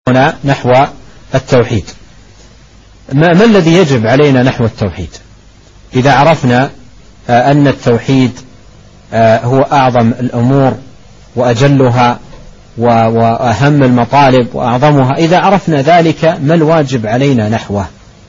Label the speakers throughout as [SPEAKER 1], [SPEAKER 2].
[SPEAKER 1] هنا نحو التوحيد. ما الذي يجب علينا نحو التوحيد؟ إذا عرفنا أن التوحيد هو أعظم الأمور وأجلها وأهم المطالب وأعظمها، إذا عرفنا ذلك ما الواجب علينا نحوه؟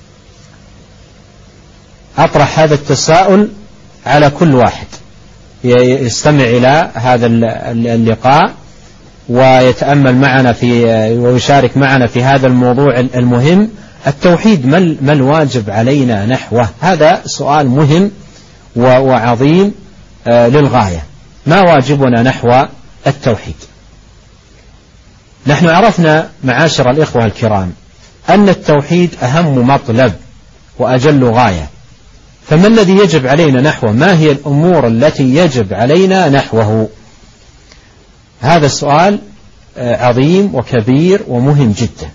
[SPEAKER 1] أطرح هذا التساؤل على كل واحد يستمع إلى هذا اللقاء ويتأمل معنا ويشارك معنا في هذا الموضوع المهم. التوحيد ما الواجب علينا نحوه؟ هذا سؤال مهم وعظيم للغاية. ما واجبنا نحو التوحيد؟ نحن عرفنا معاشر الإخوة الكرام أن التوحيد أهم مطلب وأجل غاية، فما الذي يجب علينا نحوه؟ ما هي الأمور التي يجب علينا نحوه؟ هذا السؤال عظيم وكبير ومهم جدا.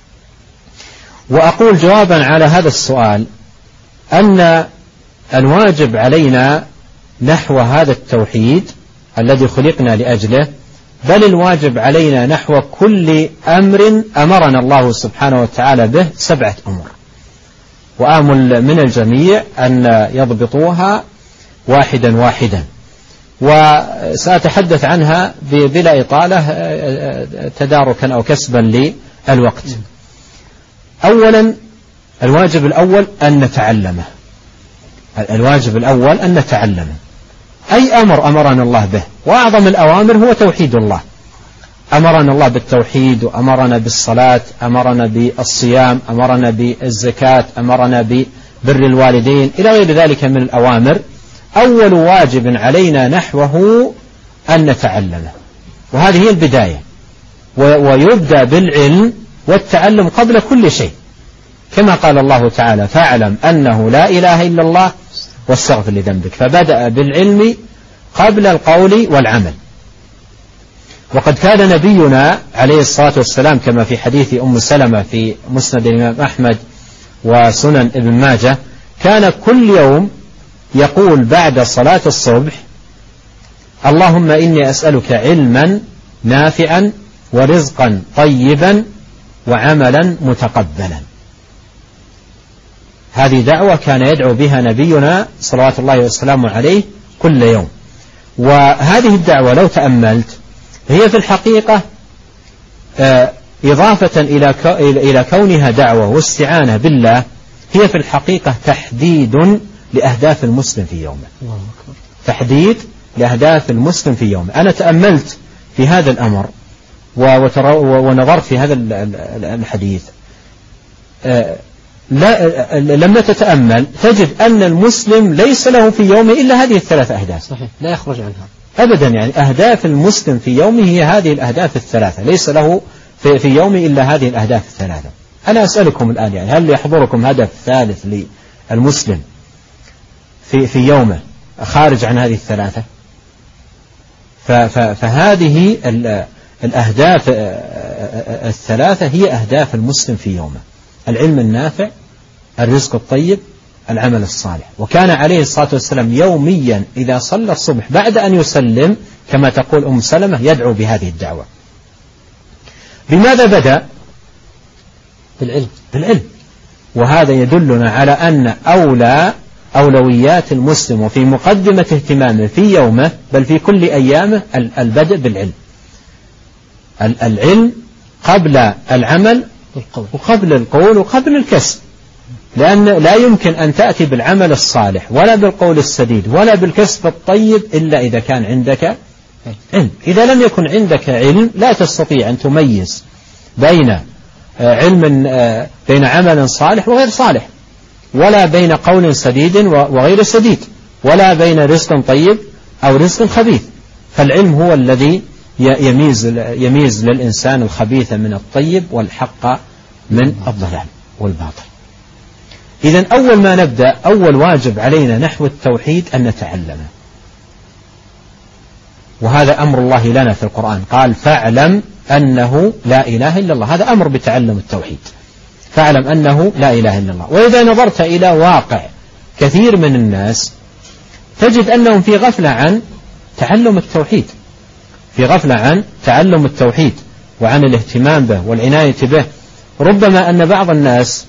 [SPEAKER 1] وأقول جوابا على هذا السؤال أن الواجب علينا نحو هذا التوحيد الذي خلقنا لأجله، بل الواجب علينا نحو كل أمر أمرنا الله سبحانه وتعالى به 7 أمور، وآمل من الجميع أن يضبطوها واحدا واحدا، وسأتحدث عنها بلا إطالة تداركا أو كسبا للوقت. أولا الواجب الأول أن نتعلمه. الواجب الأول أن نتعلمه. أي أمر أمرنا الله به، وأعظم الأوامر هو توحيد الله. أمرنا الله بالتوحيد، وأمرنا بالصلاة، أمرنا بالصيام، أمرنا بالزكاة، أمرنا ببر الوالدين إلى غير ذلك من الأوامر. أول واجب علينا نحوه أن نتعلمه، وهذه هي البداية، ويبدأ بالعلم والتعلم قبل كل شيء، كما قال الله تعالى: فاعلم أنه لا إله إلا الله واستغفر لذنبك. فبدأ بالعلم قبل القول والعمل. وقد كان نبينا عليه الصلاة والسلام كما في حديث أم سلمة في مسند الإمام أحمد وسنن ابن ماجه، كان كل يوم يقول بعد صلاة الصبح: اللهم إني أسألك علما نافعا ورزقا طيبا وعملا متقبلا. هذه دعوة كان يدعو بها نبينا صلوات الله وسلامه عليه كل يوم. وهذه الدعوة لو تأملت هي في الحقيقة إضافة إلى كونها دعوة واستعانة بالله، هي في الحقيقة تحديد لأهداف المسلم في يومه. تحديد لأهداف المسلم في يومه. أنا تأملت في هذا الأمر ونظرت في هذا الحديث. لما تتأمل تجد أن المسلم ليس له في يومه إلا هذه ال3 أهداف.
[SPEAKER 2] صحيح، لا يخرج عنها
[SPEAKER 1] أبدا. يعني أهداف المسلم في يومه هي هذه الأهداف ال3، ليس له في يومه إلا هذه الأهداف ال3. أنا أسألكم الآن، يعني هل يحضركم هدف ثالث للمسلم في يومه خارج عن هذه ال3؟ فهذه الأهداف ال3 هي أهداف المسلم في يومه: العلم النافع، الرزق الطيب، العمل الصالح. وكان عليه الصلاة والسلام يوميا إذا صلى الصبح بعد أن يسلم كما تقول أم سلمة يدعو بهذه الدعوة. بماذا بدأ؟ بالعلم. وهذا يدلنا على أن أولويات المسلم وفي مقدمة اهتمامه في يومه بل في كل أيامه البدء بالعلم. العلم قبل العمل وقبل القول وقبل الكسب، لأن لا يمكن أن تأتي بالعمل الصالح ولا بالقول السديد ولا بالكسب الطيب إلا إذا كان عندك علم. إذا لم يكن عندك علم لا تستطيع أن تميز بين بين عمل صالح وغير صالح، ولا بين قول سديد وغير سديد، ولا بين رزق طيب أو رزق خبيث. فالعلم هو الذي يميز للإنسان الخبيث من الطيب والحق من الضلال والباطل. إذن أول ما نبدأ، أول واجب علينا نحو التوحيد أن نتعلمه، وهذا أمر الله لنا في القرآن. قال: فاعلم أنه لا إله إلا الله. هذا أمر بتعلم التوحيد. فاعلم أنه لا إله إلا الله. وإذا نظرت إلى واقع كثير من الناس تجد أنهم في غفلة عن تعلم التوحيد، في غفلة عن تعلم التوحيد. وعن الاهتمام به والعناية به. ربما أن بعض الناس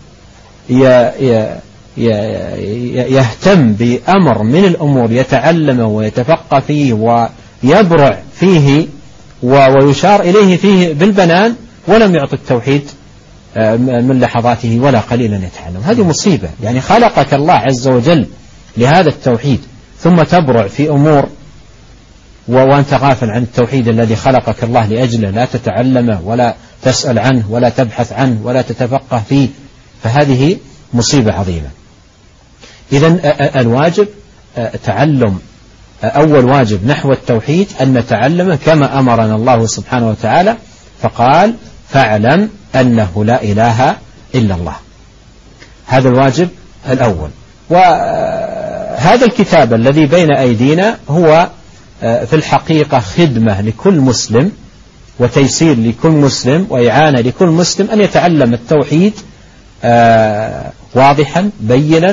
[SPEAKER 1] يهتم بأمر من الأمور يتعلم ويتفقه فيه ويبرع فيه ويشار إليه فيه بالبنان، ولم يعط التوحيد من لحظاته ولا قليلا يتعلم. هذه مصيبة. يعني خلقك الله عز وجل لهذا التوحيد، ثم تبرع في أمور وأنت غافل عن التوحيد الذي خلقك الله لأجله، لا تتعلمه ولا تسأل عنه ولا تبحث عنه ولا تتفقه فيه، فهذه مصيبة عظيمة. إذن الواجب تعلم، أول واجب نحو التوحيد أن نتعلمه كما أمرنا الله سبحانه وتعالى، فقال فاعلم أنه لا إله إلا الله. هذا الواجب الأول. وهذا الكتاب الذي بين أيدينا هو في الحقيقة خدمة لكل مسلم وتيسير لكل مسلم وإعانة لكل مسلم أن يتعلم التوحيد واضحا بينا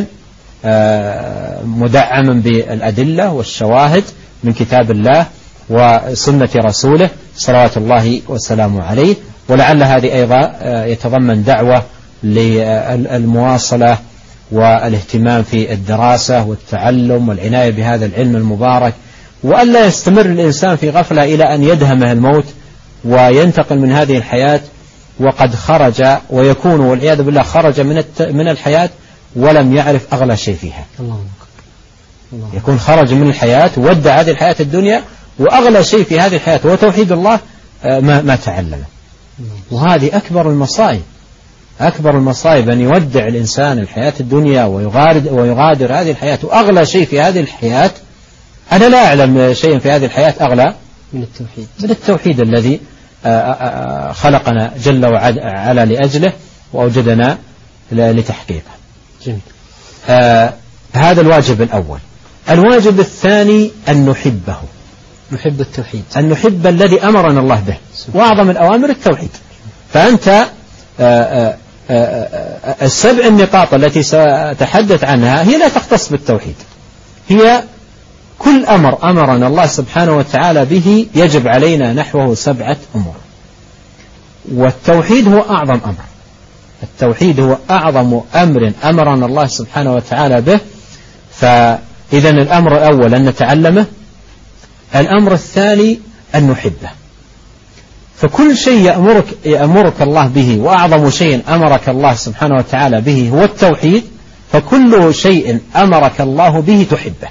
[SPEAKER 1] مدعما بالأدلة والشواهد من كتاب الله وسنة رسوله صلوات الله وسلامه عليه. ولعل هذه أيضا يتضمن دعوة للمواصلة والاهتمام في الدراسة والتعلم والعناية بهذا العلم المبارك، وألا يستمر الإنسان في غفلة إلى أن يدهمه الموت وينتقل من هذه الحياة وقد خرج، ويكون والعياذ بالله خرج من الحياة ولم يعرف أغلى شيء فيها. يكون خرج من الحياة وودع هذه الحياة الدنيا، وأغلى شيء في هذه الحياة هو توحيد الله ما تعلمه. وهذه أكبر المصائب، أكبر المصائب أن يودع الإنسان الحياة الدنيا ويغادر هذه الحياة، وأغلى شيء في هذه الحياة، أنا لا أعلم شيء في هذه الحياة أغلى من التوحيد الذي خلقنا جل وعلا لأجله وأوجدنا لتحقيقه. هذا الواجب الأول. الواجب الثاني أن نحبه، نحب التوحيد، أن نحب الذي أمرنا الله به، وأعظم الأوامر التوحيد. فأنت السبع النقاط التي سأتحدث عنها هي لا تختص بالتوحيد، هي كل أمر أمرنا الله سبحانه وتعالى به يجب علينا نحوه 7 أمور، والتوحيد هو أعظم أمر. التوحيد هو أعظم أمر أمرنا الله سبحانه وتعالى به. فإذا الأمر الأول أن نتعلمه، الأمر الثاني أن نحبه. فكل شيء يأمرك الله به، وأعظم شيء أمرك الله سبحانه وتعالى به هو التوحيد، فكل شيء أمرك الله به تحبه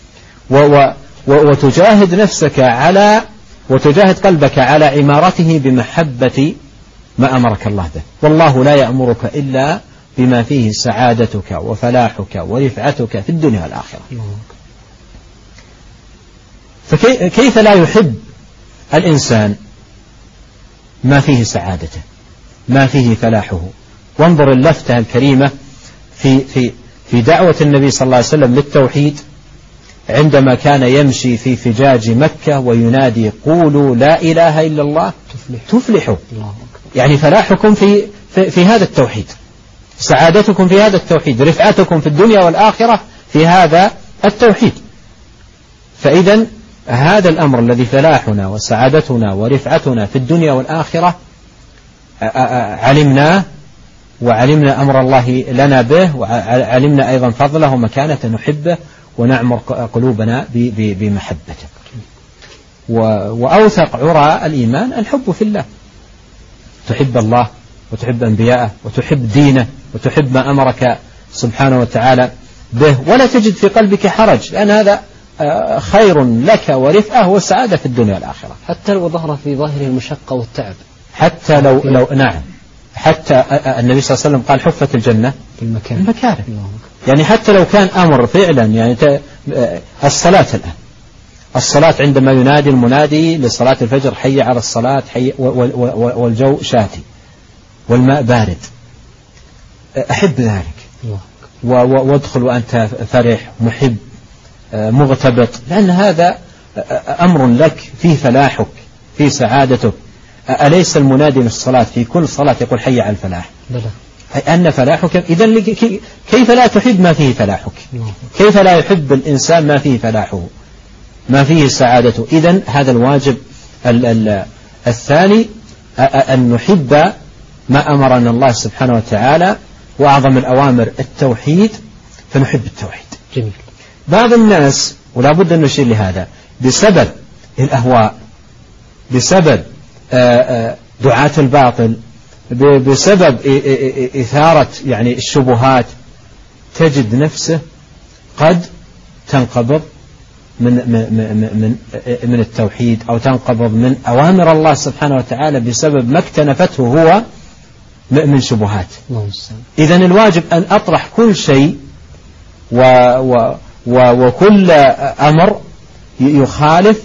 [SPEAKER 1] وتجاهد نفسك وتجاهد قلبك على عمارته بمحبة ما أمرك الله به. والله لا يأمرك إلا بما فيه سعادتك وفلاحك ورفعتك في الدنيا والآخرة. فكيف لا يحب الإنسان ما فيه سعادته، ما فيه فلاحه؟ وانظر اللفتة الكريمة في دعوة النبي صلى الله عليه وسلم للتوحيد، عندما كان يمشي في فجاج مكة وينادي قولوا لا إله إلا الله تفلحوا. يعني فلاحكم في هذا التوحيد، سعادتكم في هذا التوحيد، رفعتكم في الدنيا والآخرة في هذا التوحيد. فإذا هذا الأمر الذي فلاحنا وسعادتنا ورفعتنا في الدنيا والآخرة علمناه، وعلمنا أمر الله لنا به، وعلمنا أيضا فضله ومكانة نحبه ونعمر قلوبنا بمحبته. وأوثق عرى الإيمان الحب في الله، تحب الله وتحب أنبياءه وتحب دينه وتحب ما أمرك سبحانه وتعالى به، ولا تجد في قلبك حرج، لأن هذا خير لك ورفعه وسعادة في الدنيا والآخرة.
[SPEAKER 2] حتى لو ظهر في ظاهره المشقة والتعب،
[SPEAKER 1] حتى لو نعم، حتى النبي صلى الله عليه وسلم قال حفت الجنة المكاره. يعني حتى لو كان أمر فعلا، يعني الصلاة الآن، الصلاة عندما ينادي المنادي لصلاة الفجر حي على الصلاة، حي والجو شاتي والماء بارد، أحب ذلك وادخل وأنت فرح محب مغتبط، لأن هذا أمر لك فيه فلاحك فيه سعادتك. أليس المنادي للصلاة في كل صلاة يقول حي على الفلاح؟ أن فلاحك. إذن كيف لا تحب ما فيه فلاحك؟ كيف لا يحب الإنسان ما فيه فلاحه، ما فيه سعادته؟ إذن هذا الواجب الثاني. أن نحب ما أمرنا الله سبحانه وتعالى، وأعظم الأوامر التوحيد، فنحب التوحيد.
[SPEAKER 2] جميل.
[SPEAKER 1] بعض الناس، ولا بد أن نشير لهذا، بسبب الأهواء، بسبب دعاة الباطل، بسبب إثارة يعني الشبهات، تجد نفسه قد تنقبض من التوحيد، أو تنقبض من أوامر الله سبحانه وتعالى بسبب ما اكتنفته هو من شبهات. إذن الواجب أن أطرح كل شيء وكل أمر يخالف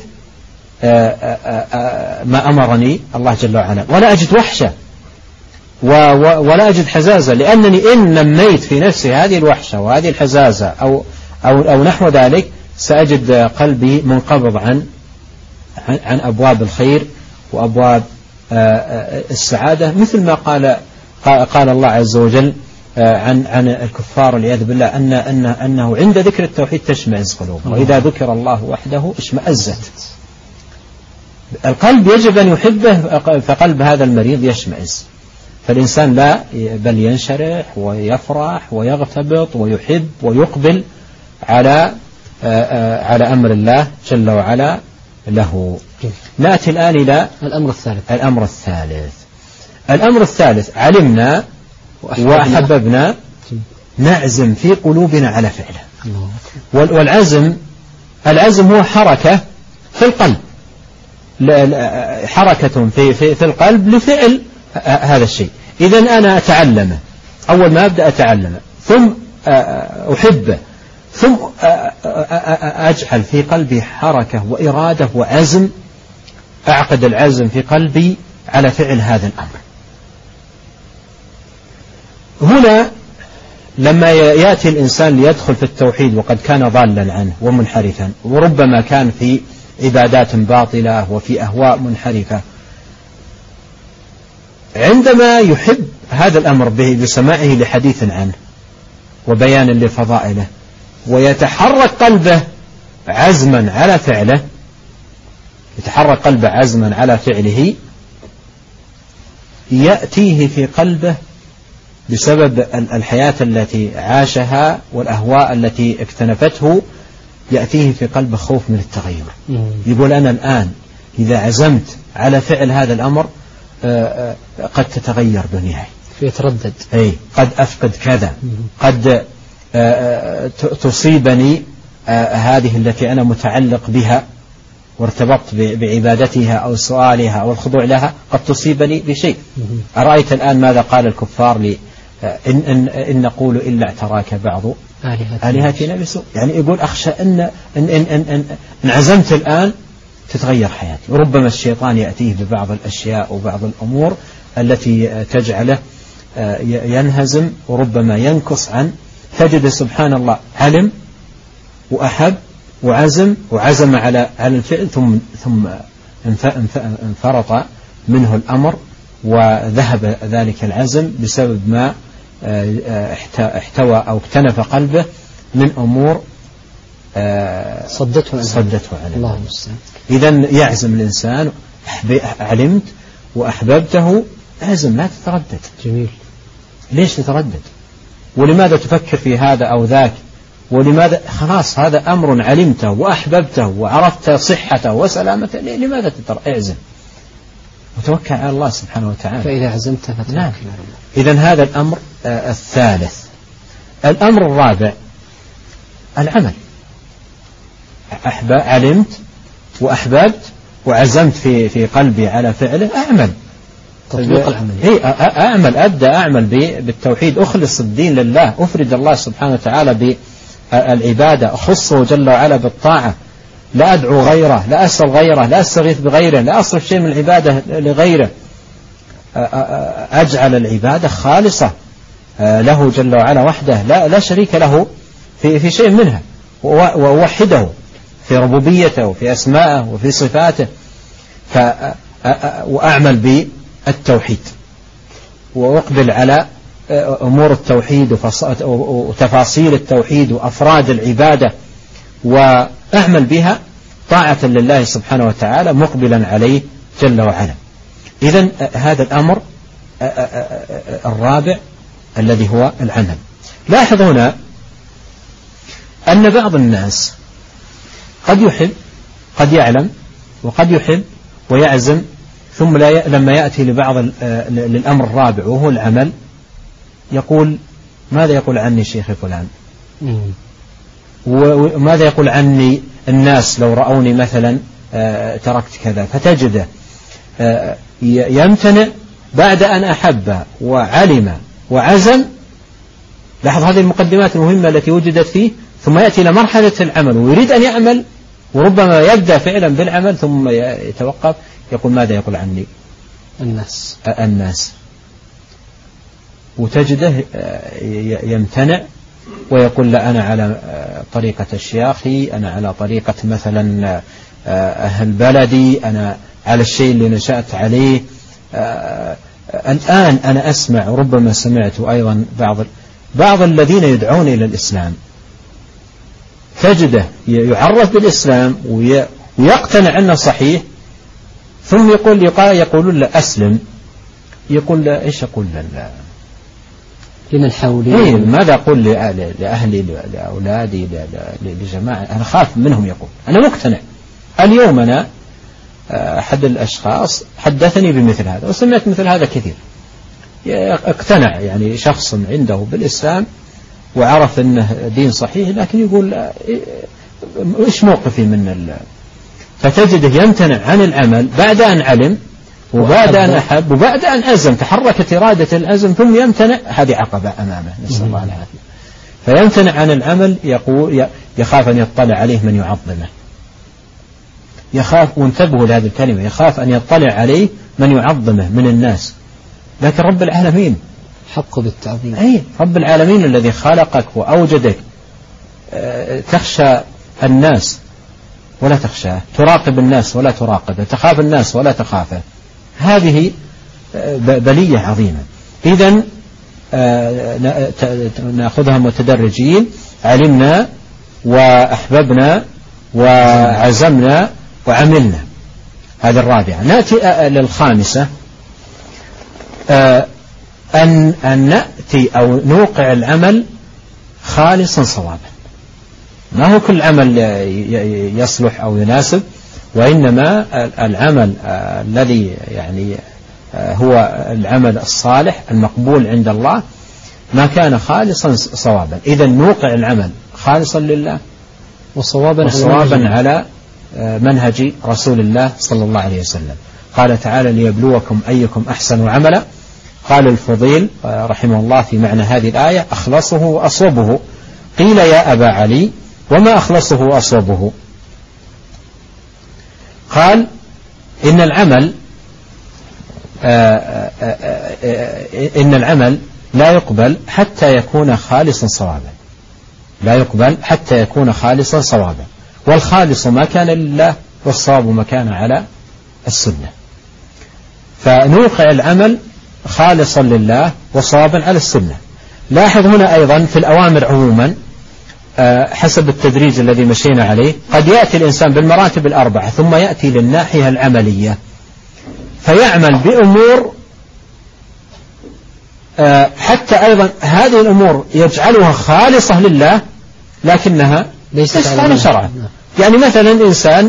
[SPEAKER 1] ما أمرني الله جل وعلا، ولا أجد وحشة ولا أجد حزازة، لأنني إن نميت في نفسي هذه الوحشة وهذه الحزازة أو نحو ذلك، سأجد قلبي منقبض عن أبواب الخير وأبواب السعادة، مثل ما قال الله عز وجل عن الكفار والعياذ بالله أنه عند ذكر التوحيد تشمئز قلوبهم، وإذا ذكر الله وحده اشمأزت. القلب يجب أن يحبه، فقلب هذا المريض يشمئز، فالإنسان لا بل ينشرح ويفرح ويغتبط ويحب ويقبل على أمر الله جل وعلا له. نأتي الآن إلى الأمر الثالث. علمنا وأحببنا، نعزم في قلوبنا على فعله. والعزم هو حركة في القلب، حركة في القلب لفعل هذا الشيء. إذن أنا أتعلمه، أول ما أبدأ أتعلمه، ثم أحبه، ثم أجعل في قلبي حركة وإرادة وعزم، أعقد العزم في قلبي على فعل هذا الأمر. هنا لما يأتي الإنسان ليدخل في التوحيد وقد كان ضالا عنه ومنحرفا، وربما كان في عبادات باطلة وفي أهواء منحرفة، عندما يحب هذا الأمر بسماعه لحديث عنه وبيان لفضائله، ويتحرك قلبه عزما على فعله، يتحرك قلبه عزما على فعله، يأتيه في قلبه بسبب الحياة التي عاشها والأهواء التي اكتنفته، يأتيه في قلبه خوف من التغير. يقول أنا الآن إذا عزمت على فعل هذا الأمر قد تتغير دنياي،
[SPEAKER 2] يتردد،
[SPEAKER 1] قد أفقد كذا، قد تصيبني هذه التي أنا متعلق بها وارتبطت بعبادتها أو سؤالها أو الخضوع لها، قد تصيبني بشيء. أرأيت الآن ماذا قال الكفار لي إن نقول إلا اعتراك بعض آلهتنا بسوء. يعني يقول أخشى إن عزمت الآن تتغير حياتي، وربما الشيطان يأتيه ببعض الأشياء وبعض الأمور التي تجعله ينهزم وربما ينكص عن. تجد سبحان الله علم وأحب وعزم على الفعل، ثم انفرط منه الأمر، وذهب ذلك العزم بسبب ما احتوى أو اكتنف قلبه من أمور صدته على الله. إذن يعزم الإنسان، علمت وأحببته، عزم، لا تتردد.
[SPEAKER 2] جميل.
[SPEAKER 1] ليش تتردد؟ ولماذا تفكر في هذا أو ذاك؟ ولماذا؟ خلاص هذا أمر علمته وأحببته وعرفت صحته وسلامته، لماذا اعزم وتوكل على الله سبحانه وتعالى.
[SPEAKER 2] فإذا عزمت فتوكل.
[SPEAKER 1] نعم. إذن هذا الأمر الثالث. الأمر الرابع العمل. علمت وأحببت وعزمت في قلبي على فعله، أعمل.
[SPEAKER 2] تطبيق العمل.
[SPEAKER 1] أعمل، أبدأ أعمل بالتوحيد، أخلص الدين لله، أفرد الله سبحانه وتعالى بالعبادة، أخصه جل وعلا بالطاعة، لا أدعو غيره، لا أسأل غيره، لا أستغيث بغيره، لا أصرف شيء من العبادة لغيره، أجعل العبادة خالصة له جل وعلا وحده، لا شريك له في شيء منها، ووحده في ربوبيته وفي أسمائه وفي صفاته. وأعمل بالتوحيد وأقبل على أمور التوحيد وتفاصيل التوحيد وأفراد العبادة، وأعمل بها طاعة لله سبحانه وتعالى، مقبلا عليه جل وعلا. إذن هذا الأمر الرابع الذي هو العمل. لاحظ هنا أن بعض الناس قد يحب، قد يعلم، وقد يحب ويعزم، ثم لما يأتي للأمر الرابع وهو العمل يقول ماذا يقول عني شيخ فلان، وماذا يقول عني الناس لو رأوني مثلا تركت كذا، فتجده يمتنع بعد أن أحب وعلم وعزم. لاحظ هذه المقدمات المهمة التي وجدت فيه، ثم يأتي إلى مرحلة العمل ويريد أن يعمل، وربما يبدأ فعلا بالعمل ثم يتوقف، يقول ماذا يقول عني الناس، وتجده يمتنع ويقول لا أنا على طريقة الشياخي، أنا على طريقة مثلا أهل بلدي، أنا على الشيء اللي نشأت عليه. الآن أنا أسمع، ربما سمعت أيضا بعض الذين يدعون إلى الإسلام، تجده يعرف بالإسلام ويقتنع أنه صحيح، ثم يقولون له أسلم، يقول له إيش أقول له
[SPEAKER 2] لمن حولي،
[SPEAKER 1] ماذا أقول لأهلي لأولادي لجماعة، أنا خاف منهم. يقول أنا مقتنع. اليوم أنا أحد الأشخاص حدثني بمثل هذا، وسمعت مثل هذا كثير، اقتنع يعني شخص عنده بالإسلام وعرف أنه دين صحيح، لكن يقول إيش موقفي من فتجده يمتنع عن العمل بعد أن علم، وبعد أن أحب، وبعد أن عزم، تحركت إرادة العزم، ثم يمتنع. هذه عقبة أمامه، نسأل الله العافية. فيمتنع عن العمل، يقول يخاف أن يطلع عليه من يعظمه، يخاف، وانتبهوا لهذه الكلمة، يخاف أن يطلع عليه من يعظمه من الناس. لكن رب العالمين
[SPEAKER 2] حق بالتعظيم،
[SPEAKER 1] رب العالمين الذي خلقك وأوجدك، تخشى الناس ولا تخشاه، تراقب الناس ولا تراقبه، تخاف الناس ولا تخافه. هذه بلية عظيمة. إذن نأخذها متدرجين. علمنا وأحببنا وعزمنا وعملنا، هذه الرابعة. نأتي للخامسة، أن نأتي أو نوقع العمل خالصا صوابا. ما هو كل عمل يصلح أو يناسب، وإنما العمل الذي يعني هو العمل الصالح المقبول عند الله ما كان خالصا صوابا. إذا نوقع العمل خالصا لله وصوابا على منهج رسول الله صلى الله عليه وسلم. قال تعالى ليبلوكم أيكم أحسن عملا. قال الفضيل رحمه الله في معنى هذه الآية أخلصه وأصوبه. قيل يا أبا علي وما أخلصه وأصوبه؟ قال إن العمل لا يقبل حتى يكون خالصا صوابا، لا يقبل حتى يكون خالصا صوابا، والخالص ما كان لله والصواب ما كان على السنة. فنوقع العمل خالصا لله وصوابا على السنة. لاحظ هنا أيضا في الأوامر عموما حسب التدريج الذي مشينا عليه، قد يأتي الإنسان بالمراتب الأربعة ثم يأتي للناحية العملية فيعمل بأمور حتى أيضا هذه الأمور يجعلها خالصة لله لكنها ليست على شرعا. يعني مثلا إنسان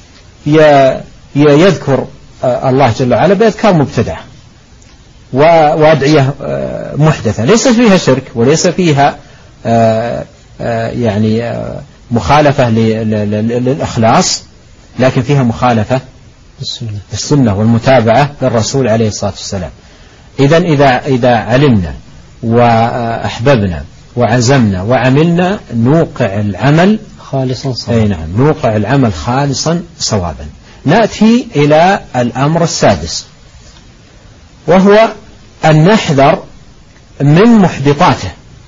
[SPEAKER 1] يذكر الله جل وعلا بأذكار مبتدعة وأدعية محدثة ليس فيها شرك وليس فيها يعني مخالفة للإخلاص، لكن فيها مخالفة السنة والمتابعة للرسول عليه الصلاة والسلام. إذا علمنا وأحببنا وعزمنا وعملنا نوقع العمل خالصا صوابا. نعم، نوقع العمل خالصا صوابا. نأتي إلى الأمر السادس، وهو أن نحذر من محبطاته.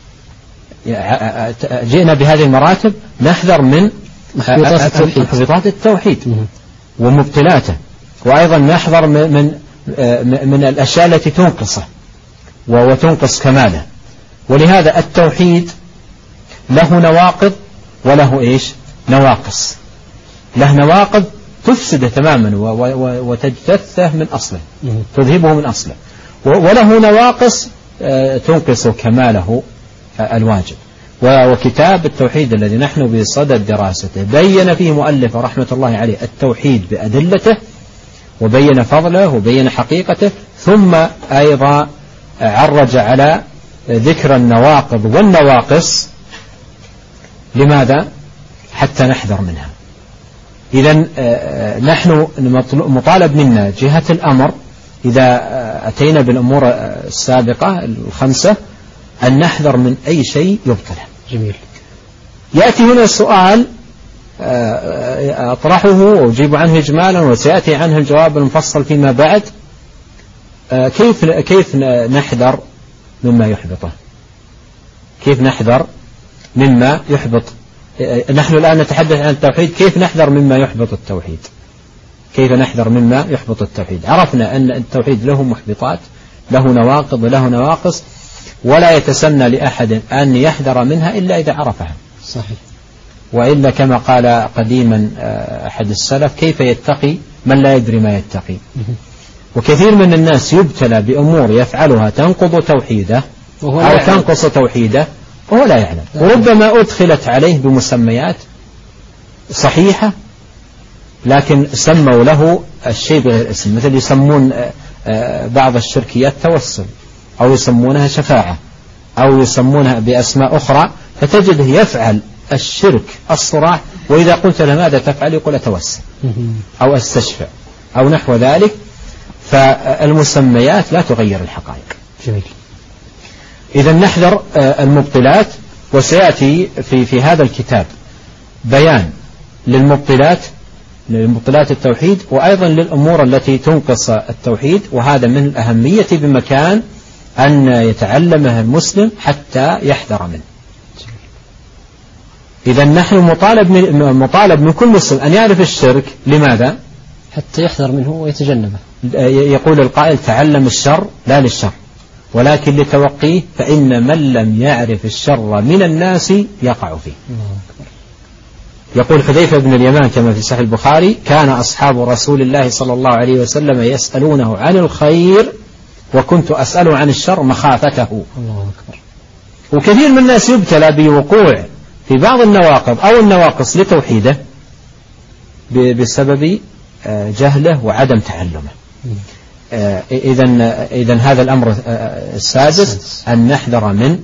[SPEAKER 1] جئنا بهذه المراتب، نحذر من محبطات التوحيد ومبطلاته، وأيضا نحذر من الأشياء التي تنقصه وتنقص كماله. ولهذا التوحيد له نواقض وله نواقص. له نواقض تفسده تماما وتجتثه من أصله، تذهبه من أصله، وله نواقص تنقص كماله الواجب. وكتاب التوحيد الذي نحن بصدد دراسته بين فيه مؤلف رحمة الله عليه التوحيد بأدلته، وبين فضله وبين حقيقته، ثم أيضا عرج على ذكر النواقض والنواقص. لماذا؟ حتى نحذر منها. إذن نحن مطالب منا جهة الأمر إذا أتينا بالأمور السابقة الخمسة أن نحذر من أي شيء يبطله.
[SPEAKER 2] جميل.
[SPEAKER 1] يأتي هنا السؤال أطرحه وأجيب عنه إجمالا، وسيأتي عنه الجواب المفصل فيما بعد. كيف نحذر مما يحبطه؟ كيف نحذر مما يحبط؟ نحن الآن نتحدث عن التوحيد، كيف نحذر مما يحبط التوحيد؟ كيف نحذر مما يحبط التوحيد؟ عرفنا أن التوحيد له محبطات، له نواقض وله نواقص، ولا يتسنى لأحد أن يحذر منها إلا إذا عرفها.
[SPEAKER 2] صحيح.
[SPEAKER 1] وإلا كما قال قديما أحد السلف: كيف يتقي من لا يدري ما يتقي؟ وكثير من الناس يبتلى بأمور يفعلها تنقض توحيده أو تنقص توحيده وهو لا يعلم، وربما أدخلت عليه بمسميات صحيحة لكن سموا له الشيء بغير اسم، مثل يسمون بعض الشركيات توسل، أو يسمونها شفاعة، أو يسمونها بأسماء أخرى، فتجده يفعل الشرك الصراح، وإذا قلت له ماذا تفعل يقول أتوسل أو أستشفع أو نحو ذلك. فالمسميات لا تغير الحقائق.
[SPEAKER 2] جميل.
[SPEAKER 1] إذا نحذر المبطلات، وسيأتي في هذا الكتاب بيان للمبطلات التوحيد، وأيضا للأمور التي تنقص التوحيد، وهذا من الأهمية بمكان أن يتعلمها المسلم حتى يحذر منه. إذا نحن مطالب من كل مسلم أن يعرف الشرك. لماذا؟
[SPEAKER 2] حتى يحذر منه ويتجنبه.
[SPEAKER 1] يقول القائل: تعلم الشر لا للشر ولكن لتوقيه، فإن من لم يعرف الشر من الناس يقع فيه. يقول حذيفة بن اليمان كما في صحيح البخاري: كان أصحاب رسول الله صلى الله عليه وسلم يسألونه عن الخير وكنت أسأله عن الشر مخافته.
[SPEAKER 2] الله أكبر.
[SPEAKER 1] وكثير من الناس يبتلى بوقوع في بعض النواقض أو النواقص لتوحيده بسبب جهله وعدم تعلمه. إذن هذا الأمر السادس أن نحذر من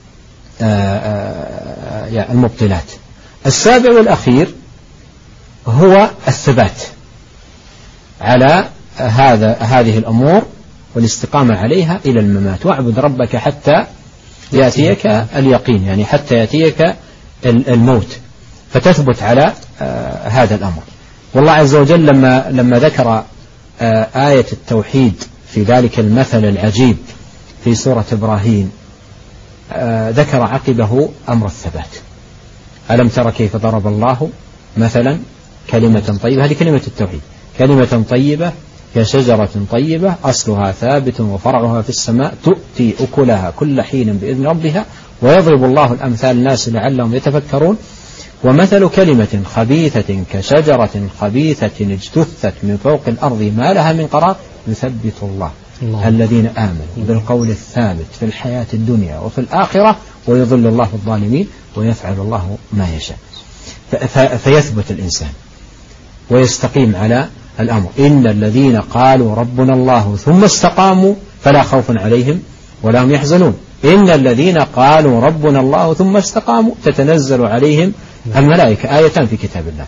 [SPEAKER 1] المبطلات. السابع والأخير هو الثبات على هذه الأمور والاستقامة عليها إلى الممات. واعبد ربك حتى يأتيك اليقين، يعني حتى يأتيك الموت، فتثبت على هذا الأمر. والله عز وجل لما ذكر آية التوحيد في ذلك المثل العجيب في سورة إبراهيم ذكر عقبه أمر الثبات. ألم تر كيف ضرب الله مثلا كلمة طيبة، هذه كلمة التوحيد، كلمة طيبة كشجرة طيبة أصلها ثابت وفرعها في السماء تؤتي أكلها كل حين بإذن ربها ويضرب الله الأمثال للناس لعلهم يتفكرون. ومثل كلمة خبيثة كشجرة خبيثة اجتثت من فوق الأرض ما لها من قرار يثبت الله الذين آمنوا بالقول الثابت في الحياة الدنيا وفي الآخرة ويضل الله الظالمين ويفعل الله ما يشاء. فيثبت الإنسان ويستقيم على الأمر. إن الذين قالوا ربنا الله ثم استقاموا فلا خوف عليهم ولا هم يحزنون. إن الذين قالوا ربنا الله ثم استقاموا تتنزل عليهم الملائكة، آيتان في كتاب الله.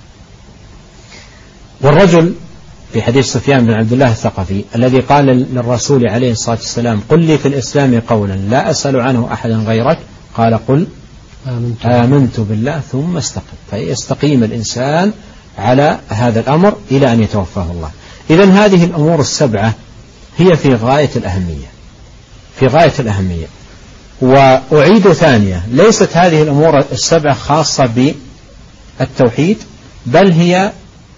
[SPEAKER 1] والرجل في حديث سفيان بن عبد الله الثقفي الذي قال للرسول عليه الصلاة والسلام: قل لي في الإسلام قولا لا أسأل عنه أحدا غيرك، قال: قل آمنت بالله ثم استقم. فيستقيم الإنسان على هذا الأمر إلى أن يتوفاه الله. إذن هذه الأمور السبعة هي في غاية الأهمية. وأعيد ثانية، ليست هذه الأمور السبعة خاصة بالتوحيد، بل هي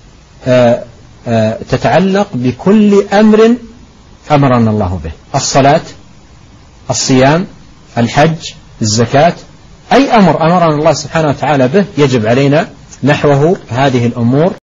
[SPEAKER 1] تتعلق بكل أمر أمرنا الله به: الصلاة، الصيام، الحج، الزكاة، أي أمر أمرنا الله سبحانه وتعالى به يجب علينا نحوه هذه الأمور